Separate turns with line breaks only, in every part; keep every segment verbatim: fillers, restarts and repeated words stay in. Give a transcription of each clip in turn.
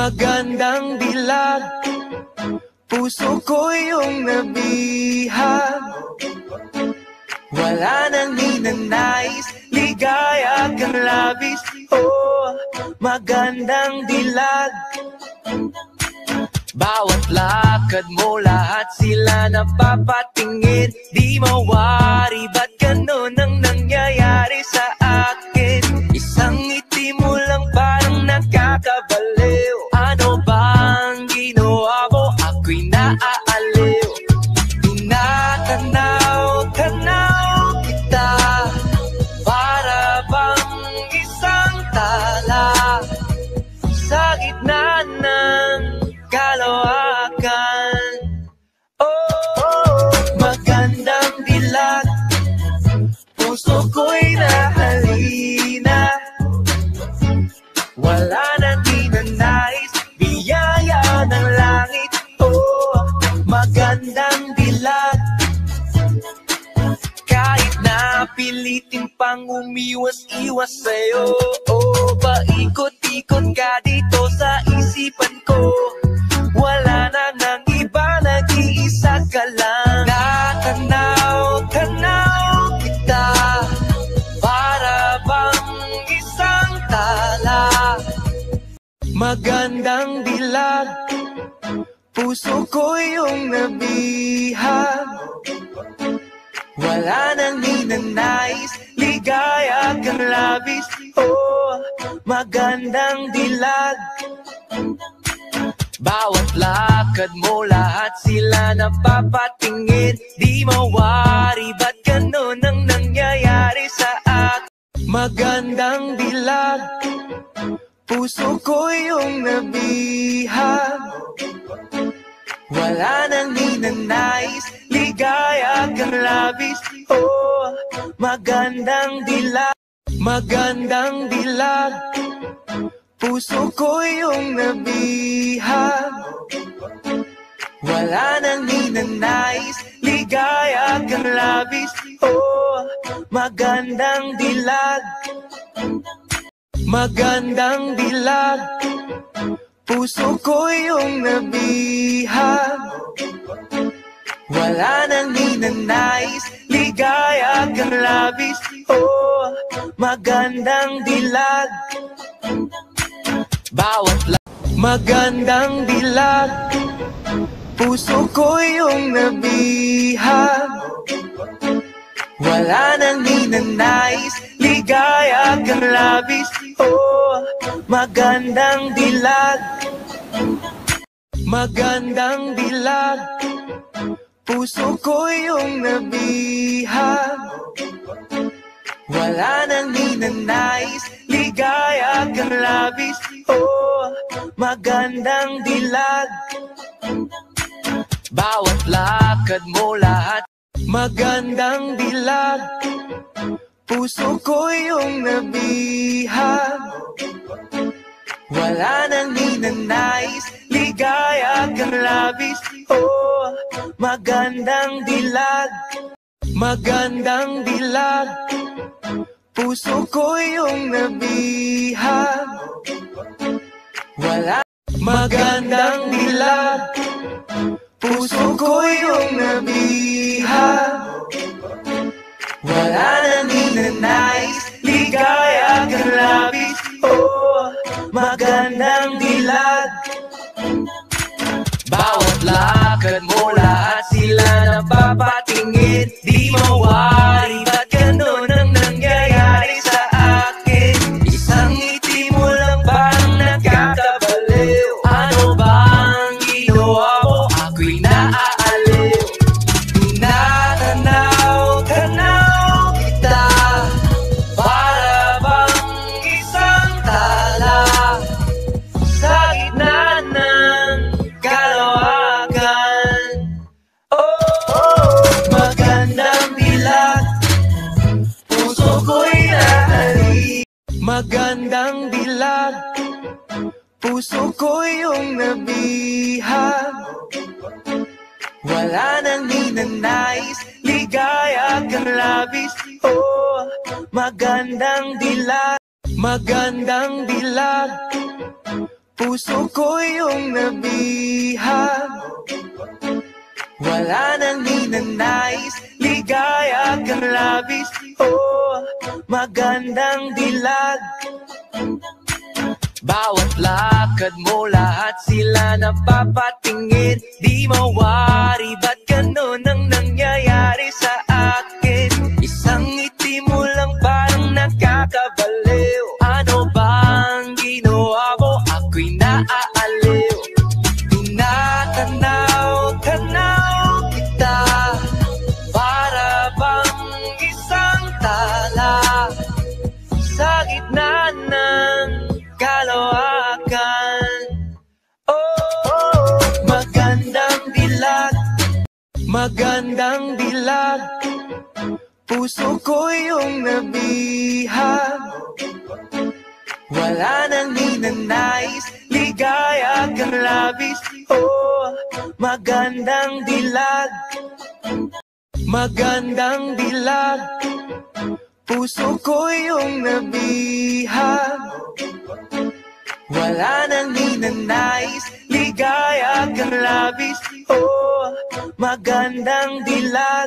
Magandang dilag, puso ko yung nabihag. Wala nang ninanais, ligaya kang labis. Oh, magandang dilag. Bawat lakad mo, lahat sila napapatingin. Di mawari, ba't ganun ang nangyayari sa akin? Isang ngiti mo lang parang nakakabaliw. Ano bang ginawa mo? Ako'y naaaliw. Tinatanaw-tanaw kita, para bang isang tala sa gitna ng kalawakan. Oh, oh, magandang dilag, puso ko'y nahalina. Wala nang ninanais, biyaya ng langit. Oh, magandang dilag. Kahit na pilitin pang umiwas-iwas sa'yo, oh, paikot-ikot ka dito sa isipan ko. Wala na nang iba, nag-iisa ka lang. Natanaw-tanaw kita, para bang isang tala. Magandang dilag, puso ko yung nabihag. Wala nang ninanais, ligaya kang labis. Oh, magandang dilag. Bawat lakad mo, lahat sila napapatingin. Di mawari, ba't ganun ang nangyayari sa akin? Magandang dilag, puso ko yung nabihag. Wala nang ninanais, ligaya kang labis. Oh, magandang dilag. Magandang dilag, puso ko yung nabihag. Wala nang ninanais, ligaya kang labis. Oh, magandang dilag. Magandang dilag, puso ko yung nabihag. Wala nang ninanais, ligaya kang labis. Oh, magandang dilag. Bawat la magandang dilag, puso ko yung nabihag. Wala nang ninanais, ligaya kang labis. Oh, magandang dilag. Magandang dilag, puso ko yung nabihag. Wala nang ninanais, ligaya kang labis. Oh, magandang dilag. Bawat lakad mo, lahat magandang dilag, puso ko yung nabihag. Wala nang ninanais, ligaya kang labis. Oh, magandang dilag. Magandang dilag, puso ko yung nabihag. Wala. Magandang dilag, puso ko yung nabihag. Wala nang ninanais, ligaya kang labis. Oh, magandang dilag. Bawat lakad mo, lahat sila napapatingin. Di mawari, ba't ganun ang nangyayari sa akin? Isang ngiti mo lang parang nakakabaliw. Ano bang ginawa mo? Ako'y naaaliw. Tinatanaw-tanaw kita, para bang isang tala sa gitna ng kalawakan. Oh, oh, magandang dilag, puso ko'y nahali. Magandang dilag, puso ko yung nabihag. Wala nang ninanais, ligaya kang labis. Oh, magandang dilag. Magandang dilag, puso ko yung nabihag. Wala nang ninanais, ligaya kang labis. Oh, magandang dilag. Bawat lakad mo, lahat sila napapatingin. Di mawari, ba't ganun ang nangyayari sa akin? Isang ngiti mo lang parang nakakabaliw. Ano bang ginawa mo? Ako'y naaaliw. Tinatanaw-tanaw kita, para bang isang tala sa gitna ng kalawakan. Oh, oh, magandang dilag, magandang dilag. Puso ko yung nabihag. Wala nang ninanais, ligaya kang labis. Oh, magandang dilag, magandang dilag. Puso ko yung nabihag. Wala nang ninanais, ligaya kang labis. Oh, magandang dilag.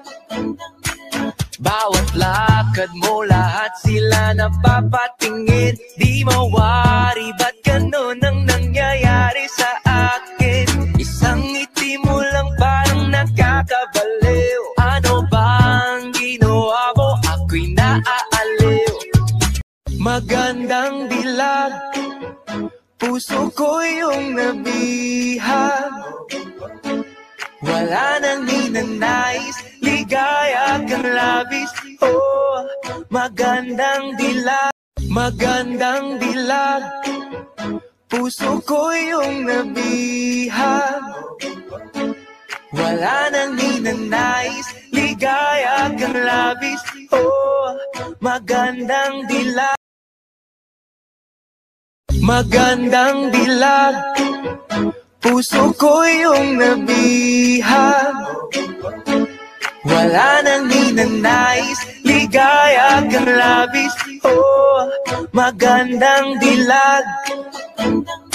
Bawat lakad mo, lahat sila napapatingin. Di mawari, ba't ganun ang nangyayari sa akin? Isang ngiti mo lang parang nakakabaliw. Ano bang ginawa mo? Ako'y naaaliw. Magandang dilag, puso ko yung nabihag. Wala nang ninanais, ligaya kang labis. Oh, magandang dilag, magandang dilag. Puso ko yung nabihag. Wala nang ninanais, ligaya kang labis. Oh, magandang dilag, magandang dilag. Puso ko yung nabihag. Wala nang ninanais, ligaya kang labis. Oh, magandang dilag.